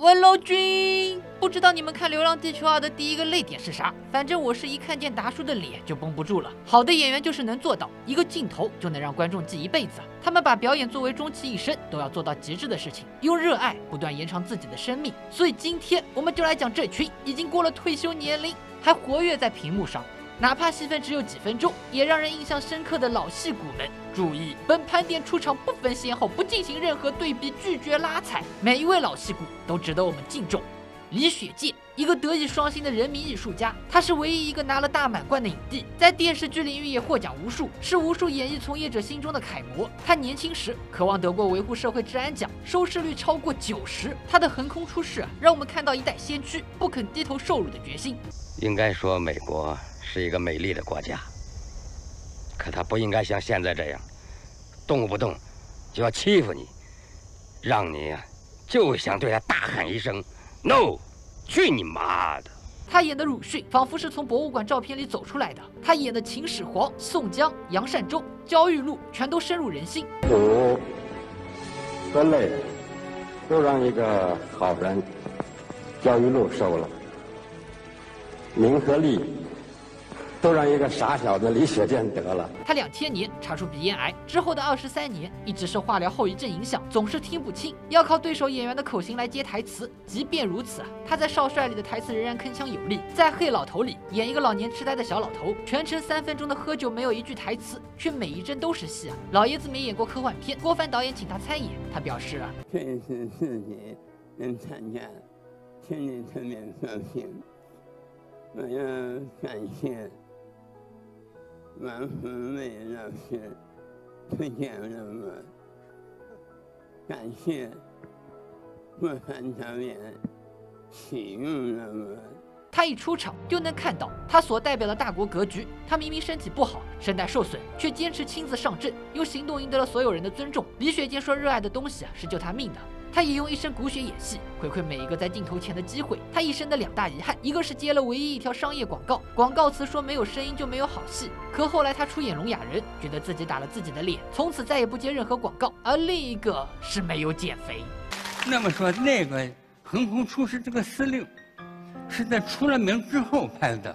问楼君，不知道你们看《流浪地球2》的第一个泪点是啥？反正我是一看见达叔的脸就绷不住了。好的演员就是能做到一个镜头就能让观众记一辈子。他们把表演作为终其一生都要做到极致的事情，用热爱不断延长自己的生命。所以今天我们就来讲这群已经过了退休年龄还活跃在屏幕上，哪怕戏份只有几分钟，也让人印象深刻的老戏骨们。注意，本盘点出场不分先后，不进行任何对比，拒绝拉踩，每一位老戏骨都值得我们敬重。李雪健，一个德艺双馨的人民艺术家，他是唯一一个拿了大满贯的影帝，在电视剧领域也获奖无数，是无数演艺从业者心中的楷模。他年轻时渴望得过维护社会治安奖，收视率超过90%。他的横空出世让我们看到一代先驱不肯低头受辱的决心。 应该说，美国是一个美丽的国家，可它不应该像现在这样，动不动就要欺负你，让你就想对他大喊一声 “no”， 去你妈的！ 他演的鲁迅仿佛是从博物馆照片里走出来的，他演的秦始皇、宋江、杨善洲、焦裕禄全都深入人心。 苦和累都让一个好人焦裕禄受了，名和利都让一个傻小子李雪健得了。 他2000年查出鼻咽癌之后的23年，一直受化疗后遗症影响，总是听不清，要靠对手演员的口型来接台词。即便如此他在少帅里的台词仍然铿锵有力，在黑老头里演一个老年痴呆的小老头，全程3分钟的喝酒没有一句台词，却每一帧都是戏老爷子没演过科幻片，郭帆导演请他参演，他表示这次自己能参加，心里特别高兴。我要感谢王福伟老师推荐了我，感谢郭帆导演启用了我。 他一出场就能看到他所代表的大国格局。他明明身体不好，声带受损，却坚持亲自上阵，用行动赢得了所有人的尊重。李雪健说热爱的东西是救他命的，他也用一身骨血演戏，回馈每一个在镜头前的机会。他一生的2大遗憾，一个是接了唯一一条商业广告，广告词说没有声音就没有好戏，可后来他出演聋哑人，觉得自己打了自己的脸，从此再也不接任何广告。而另一个是没有减肥。 那么说，那个横空出世这个司令，是在出了名之后拍的。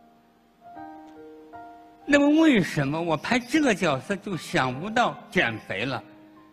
那么为什么我拍这个角色就想不到减肥了？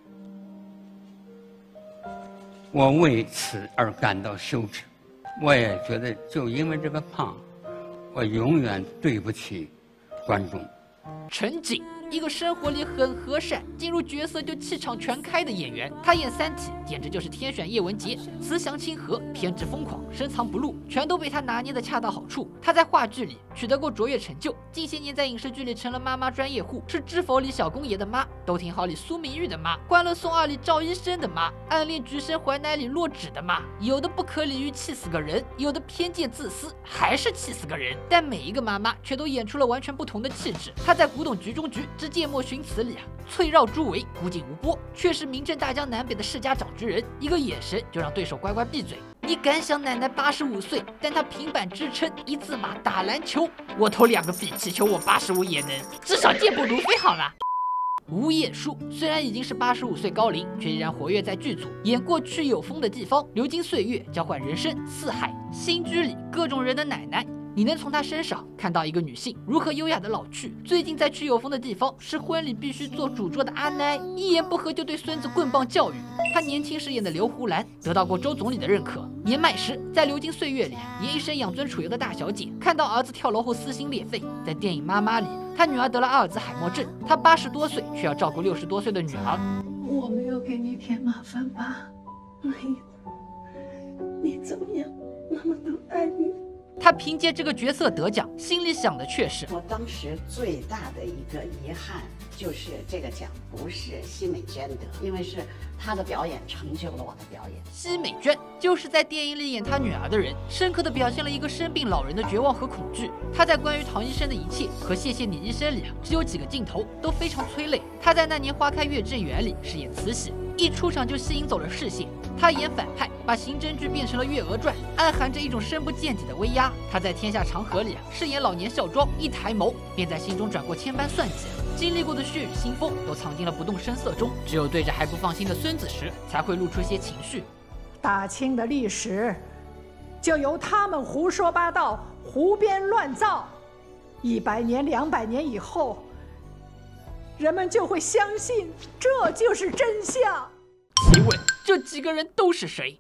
我为此而感到羞耻，我也觉得就因为这个胖，我永远对不起观众。 陈瑾，一个生活里很和善，进入角色就气场全开的演员。他演《三体》简直就是天选叶文洁，慈祥亲和，偏执疯狂，深藏不露，全都被他拿捏得恰到好处。他在话剧里取得过卓越成就，近些年在影视剧里成了妈妈专业户，是《知否》里小公爷的妈，《都挺好》里苏明玉的妈，《欢乐颂2》里赵医生的妈，《暗恋橘生淮南》里洛枳的妈。有的不可理喻气死个人，有的偏见自私还是气死个人，但每一个妈妈却都演出了完全不同的气质。他在《古董局中局之芥末寻词》里翠绕朱围，古井无波，却是名震大江南北的世家长局人，一个眼神就让对手乖乖闭嘴。你敢想奶奶85岁，但她平板支撑一字马打篮球，我投2个币，祈求我85也能，至少健步如飞好了。吴彦姝虽然已经是85岁高龄，却依然活跃在剧组，演过《去有风的地方》《流金岁月》《交换人生》《四海》《新居》里各种人的奶奶。你能从她身上看到一个女性如何优雅的老去。最近在去有风的地方是婚礼必须做主桌的阿奶，一言不合就对孙子棍棒教育。她年轻时演的刘胡兰得到过周总理的认可，年迈时在《流金岁月》里演一身养尊处优的大小姐，看到儿子跳楼后撕心裂肺。在电影《妈妈》里，她女儿得了阿尔兹海默症，她80多岁却要照顾60多岁的女儿。 我没有给你添麻烦吧？没有，你怎么样？妈妈都爱你。 他凭借这个角色得奖，心里想的却是： 我当时最大的一个遗憾就是这个奖不是奚美娟得，因为是她的表演成就了我的表演。 奚美娟就是在电影里演她女儿的人，深刻地表现了一个生病老人的绝望和恐惧。她在关于唐医生的一切和谢谢你医生里只有几个镜头都非常催泪。她在那年花开月正圆里饰演慈禧，一出场就吸引走了视线。她演反派，把刑侦剧变成了《月娥传》，暗含着一种深不见底的威压。她在《天下长河》里饰演老年孝庄，一抬眸便在心中转过千般算计。经历过的血雨腥风都藏进了不动声色中，只有对着还不放心的孙子时，才会露出些情绪。 大清的历史就由他们胡说八道、胡编乱造，100年、200年以后，人们就会相信这就是真相。 提问：这几个人都是谁？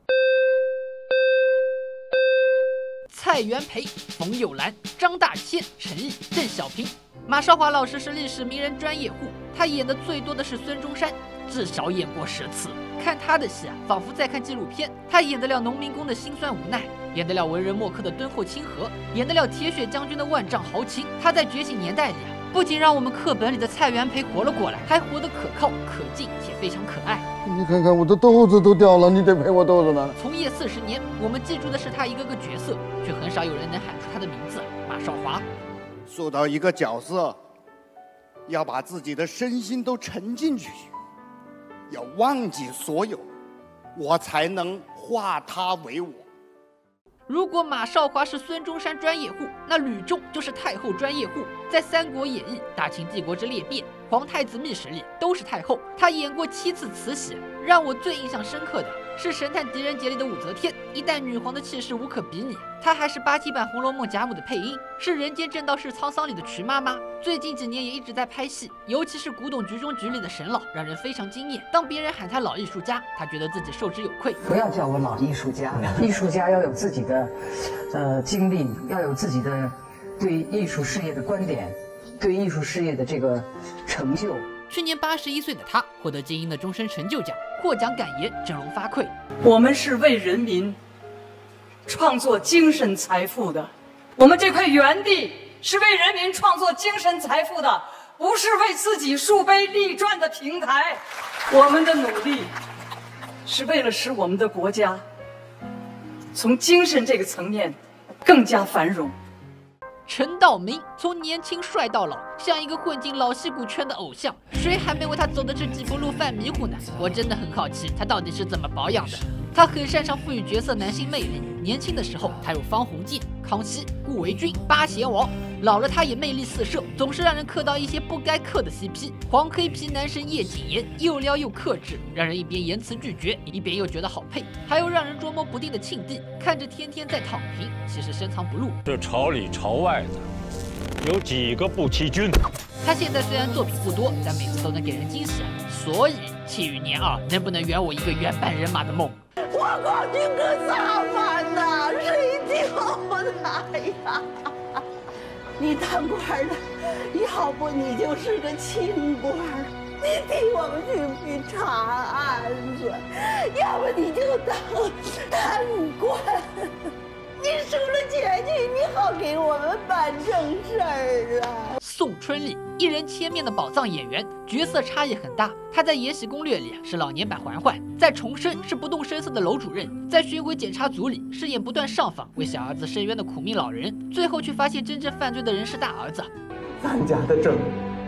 蔡元培、冯友兰、张大千、陈毅、邓小平。马少华老师是历史名人专业户，他演的最多的是孙中山，至少演过10次。看他的戏啊，仿佛在看纪录片。他演得了农民工的辛酸无奈，演得了文人墨客的敦厚亲和，演得了铁血将军的万丈豪情。他在《觉醒年代》里啊，不仅让我们课本里的蔡元培活了过来，还活得可靠、可敬且非常可爱。 你看看我的豆子都掉了，你得赔我豆子呢。 从业40年，我们记住的是他一个个角色，却很少有人能喊出他的名字。马少华。 塑造一个角色，要把自己的身心都沉进去，要忘记所有，我才能化他为我。 如果马少华是孙中山专业户，那吕仲就是太后专业户。在《三国演义》《大清帝国之裂变》《皇太子秘史》里都是太后。她演过7次慈禧，让我最印象深刻的是《神探狄仁杰》里的武则天，一代女皇的气势无可比拟。她还是8T 版《红楼梦》贾母的配音，是《人间正道是沧桑》里的瞿妈妈。最近几年也一直在拍戏，尤其是《古董局中局》里的沈老，让人非常惊艳。当别人喊他老艺术家，他觉得自己受之有愧。 不要叫我老艺术家，艺术家要有自己的经历，要有自己的对艺术事业的观点，对艺术事业的这个成就。 去年81岁的他获得金鹰的终身成就奖，获奖感言振聋发聩。 我们是为人民创作精神财富的，我们这块园地是为人民创作精神财富的，不是为自己树碑立传的平台。我们的努力是为了使我们的国家从精神这个层面更加繁荣。 陈道明从年轻帅到老，像一个混进老戏骨圈的偶像，谁还没为他走的这几步路犯迷糊呢？我真的很好奇他到底是怎么保养的。他很擅长赋予角色男性魅力，年轻的时候他有方鸿渐、康熙、顾维钧、八贤王，老了他也魅力四射，总是让人磕到一些不该磕的 CP。黄黑皮男神叶谨言又撩又克制，让人一边言辞拒绝，一边又觉得好配。还有让人捉摸不定的庆帝，看着天天在躺平，其实深藏不露。 这朝里朝外的，有几个不欺君？ 他现在虽然作品不多，但每次都能给人惊喜啊！所以《庆余年2》能不能圆我一个原班人马的梦？ 我光你可咋办呐？谁教他呀？你当官的，要不你就是个清官，你替我们去查案子；要不你就当贪官。你输了钱去，你好给我们办正事儿啊！ 宋春丽，一人千面的宝藏演员，角色差异很大。她在《延禧攻略》里是老年版嬛嬛，在《重生》是不动声色的楼主任，在《巡回检查组》里饰演不断上访为小儿子申冤的苦命老人，最后却发现真正犯罪的人是大儿子。 咱家的证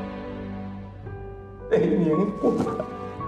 得明不了。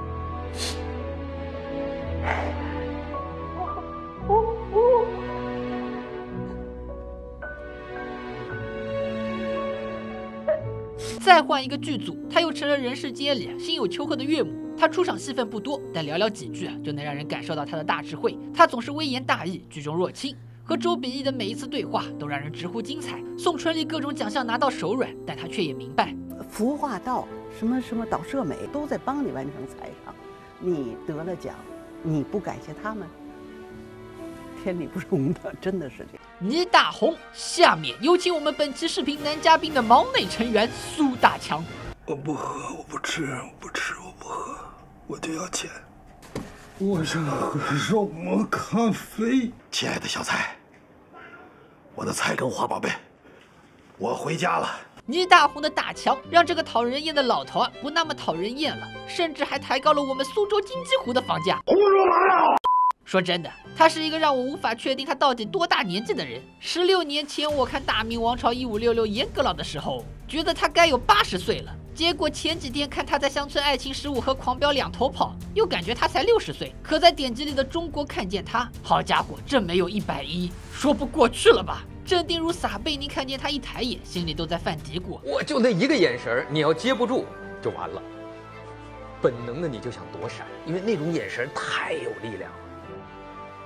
再换一个剧组，他又成了人世间里心有丘壑的岳母。他出场戏份不多，但寥寥几句就能让人感受到他的大智慧。他总是微言大义，举重若轻，和周秉义的每一次对话都让人直呼精彩。宋春丽各种奖项拿到手软，但他却也明白， 服化道什么导社美都在帮你完成采访，你得了奖，你不感谢他们，天理不容的，真的是这样。 倪大红，下面有请我们本期视频男嘉宾的毛内成员苏大强。 我不喝，我不吃，我不喝，我就要钱。我想喝肉末咖啡。 亲爱的小蔡，我的菜根花宝贝，我回家了。 倪大红的大强让这个讨人厌的老头不那么讨人厌了，甚至还抬高了我们苏州金鸡湖的房价。 胡说八道！ 说真的，他是一个让我无法确定他到底多大年纪的人。16年前我看《大明王朝1566》严阁老的时候，觉得他该有80岁了。结果前几天看他在《乡村爱情15》和《狂飙》两头跑，又感觉他才60岁。可在典籍里的中国看见他，好家伙，这没有110，说不过去了吧？镇定如撒贝宁看见他一抬眼，心里都在犯嘀咕。 我就那一个眼神，你要接不住就完了。本能的你就想躲闪，因为那种眼神太有力量了。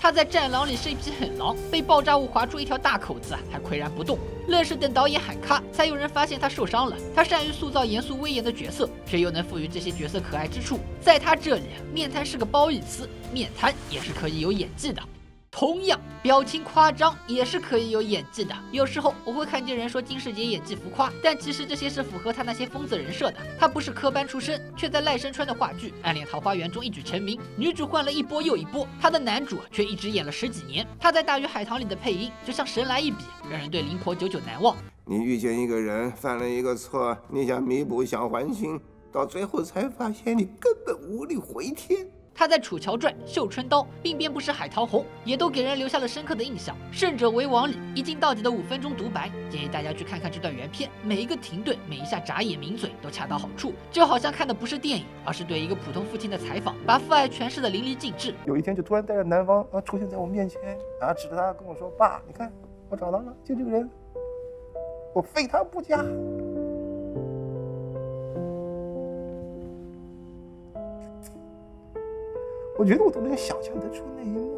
他在《战狼》里是一匹狠狼，被爆炸物划出一条大口子，还岿然不动。愣是等导演喊咔，才有人发现他受伤了。他善于塑造严肃威严的角色，却又能赋予这些角色可爱之处。在他这里，面瘫是个褒义词，面瘫也是可以有演技的。同样，表情夸张也是可以有演技的。有时候我会看见人说金世杰演技浮夸，但其实这些是符合他那些疯子人设的。他不是科班出身，却在赖声川的话剧《暗恋桃花源》中一举成名。女主换了一波又一波，他的男主却一直演了10几年。他在《大鱼海棠》里的配音就像神来一笔，让人对林婆久久难忘。 你遇见一个人犯了一个错，你想弥补想还心，到最后才发现你根本无力回天。 他在《楚乔传》《绣春刀》并编不是海棠红，也都给人留下了深刻的印象。胜者为王里一镜到底的5分钟独白，建议大家去看看这段原片，每一个停顿，每一下眨眼抿嘴都恰到好处，就好像看的不是电影，而是对一个普通父亲的采访，把父爱诠释的淋漓尽致。 有一天就突然带着南方出现在我面前，然后指着他跟我说：“爸，你看我找到了，就这个人，我非他不嫁。”我觉得我都能想象得出那一幕。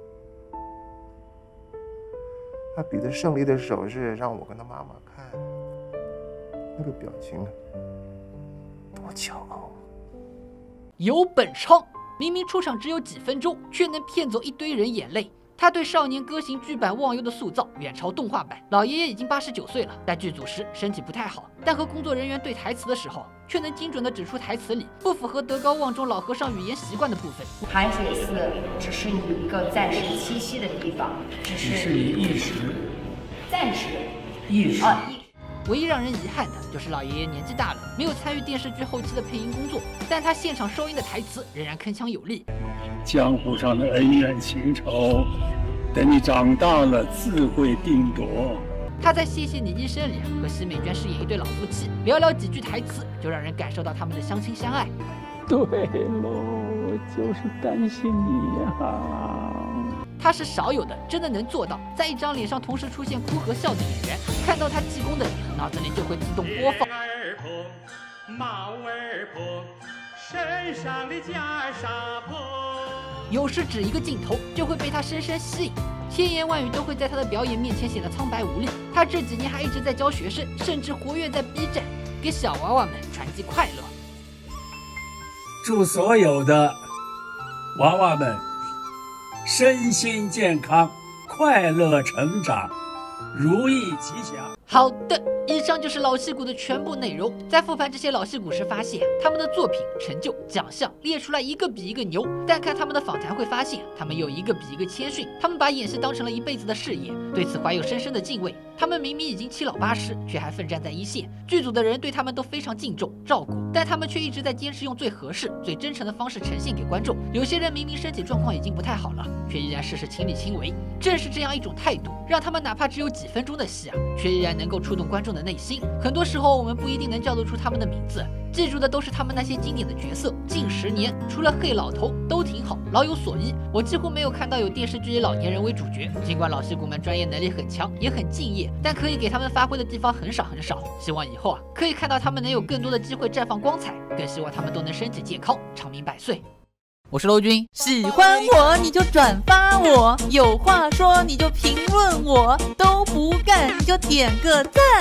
他比着胜利的手势让我跟他妈妈看，那个表情多骄傲。 有本昌明明出场只有几分钟，却能骗走一堆人眼泪。他对少年歌行剧版忘忧的塑造远超动画版。老爷爷已经89岁了，在剧组时身体不太好，但和工作人员对台词的时候，却能精准地指出台词里不符合德高望重老和尚语言习惯的部分。 寒水寺只是你一个暂时栖息的地方，只是你一时、暂时、一时。 唯一让人遗憾的就是老爷爷年纪大了，没有参与电视剧后期的配音工作，但他现场收音的台词仍然铿锵有力。 江湖上的恩怨情仇，等你长大了自会定夺。 他在《谢谢你医生》里和奚美娟饰演一对老夫妻，寥寥几句台词就让人感受到他们的相亲相爱。 对喽，我就是担心你呀。 他是少有的真的能做到在一张脸上同时出现哭和笑的演员，看到他济公的脸，脑子里就会自动播放帽儿破，身上的袈裟破。 有时只一个镜头就会被他深深吸引，千言万语都会在他的表演面前显得苍白无力。他这几年还一直在教学生，甚至活跃在 B 站，给小娃娃们传递快乐。 祝所有的娃娃们身心健康，快乐成长，如意吉祥。 好的，以上就是老戏骨的全部内容。在复盘这些老戏骨时，发现他们的作品、成就、奖项列出来一个比一个牛，但看他们的访谈会发现，他们有一个比一个谦逊。他们把演戏当成了一辈子的事业，对此怀有深深的敬畏。他们明明已经七老八十，却还奋战在一线。剧组的人对他们都非常敬重、照顾，但他们却一直在坚持用最合适、最真诚的方式呈现给观众。有些人明明身体状况已经不太好了，却依然事事亲力亲为。正是这样一种态度，让他们哪怕只有几分钟的戏却依然能够触动观众的内心。很多时候我们不一定能叫得出他们的名字，记住的都是他们那些经典的角色。近10年除了黑老头都挺好，老有所依，我几乎没有看到有电视剧以老年人为主角。尽管老戏骨们专业能力很强，也很敬业，但可以给他们发挥的地方很少很少。希望以后可以看到他们能有更多的机会绽放光彩，更希望他们都能身体健康，长命百岁。我是楼君， 喜欢我你就转发我，有话说你就评论我，都不干你就点个赞。